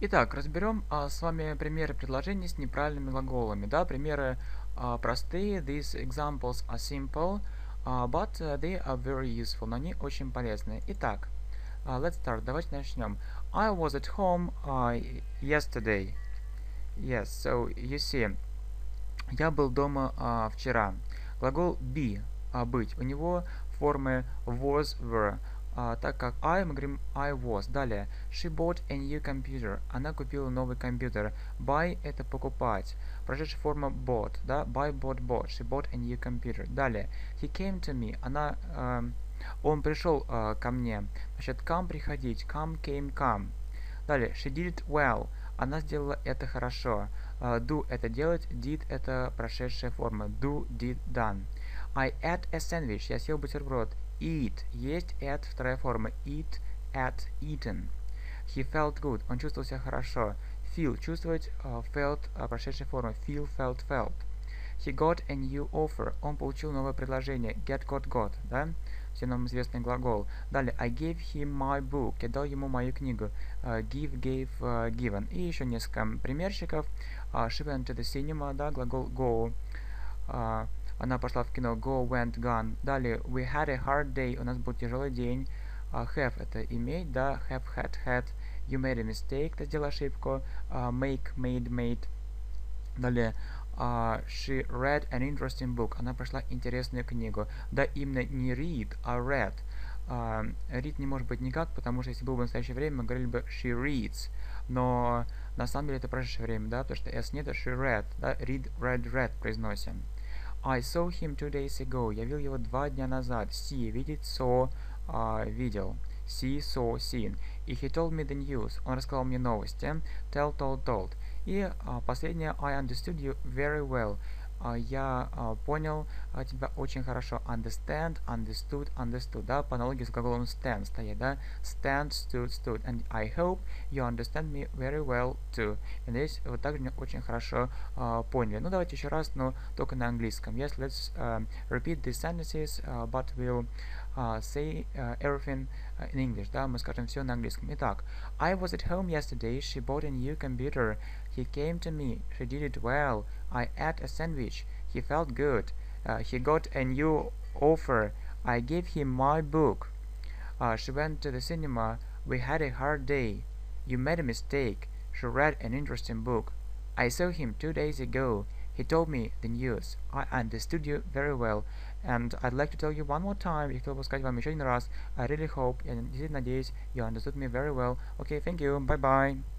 Итак, разберем с вами примеры предложений с неправильными глаголами. Да, примеры простые. These examples are simple, but they are very useful. Но они очень полезные. Итак, let's start. Давайте начнем. I was at home yesterday. Yes, so you see, я был дома вчера. Глагол be, быть, у него формы was, were. Так как I, мы говорим I was. Далее, she bought a new computer. Она купила новый компьютер. Buy это покупать. Прошедшая форма bought, да? Buy, bought. She bought a new computer. Далее, he came to me. Он пришел ко мне. Значит, come приходить. Come, came. Далее, she did it well. Она сделала это хорошо. Do это делать, did это прошедшая форма. Do, did, done. I ate a sandwich. Я съел бутерброд. Eat. Есть, ate, вторая форма. Eat, ate, eaten. He felt good. Он чувствовал себя хорошо. Feel. Чувствовать. Felt. Прошедшая форма. Feel, felt. He got a new offer. Он получил новое предложение. Get, got. Да? Всем нам известный глагол. Далее. I gave him my book. Я дал ему мою книгу. Give, gave, given. И еще несколько примерчиков. She went to the cinema. Да? Глагол go. Она пошла в кино. Go, went, gone. Далее. We had a hard day. У нас был тяжелый день. Have это иметь. Да? Have, had. You made a mistake. Ты сделал ошибку. Make, made. Далее. She read an interesting book. Она прочла интересную книгу. Да, именно не read, а read. Read не может быть никак, потому что если было бы в настоящее время, мы говорили бы she reads. Но на самом деле это прошедшее время, да, потому что s нет, а she read. Да, read произносим. I saw him 2 days ago. Я видел его 2 дня назад. See, видеть, saw, видел. See, saw, seen. И he told me the news. Он рассказал мне новости. Tell, told. И последнее, I understood you very well. Я понял тебя очень хорошо. Understand, understood. Да, по аналогии с глаголом stand стоять, да. Stand, stood. And I hope you understand me very well too. И надеюсь, вы также меня очень хорошо поняли. Ну, давайте еще раз, но только на английском. Yes, let's repeat these sentences, but we'll say everything in English. Да, мы скажем все на английском. Итак, I was at home yesterday. She bought a new computer. He came to me. She did it well. I ate a sandwich. He felt good. He got a new offer. I gave him my book. She went to the cinema. We had a hard day. You made a mistake. She read an interesting book. I saw him 2 days ago. He told me the news. I understood you very well. And I'd like to tell you one more time. Я хотел бы сказать вам еще один раз. I really hope, я действительно надеюсь, you understood me very well. Okay, thank you. Bye-bye.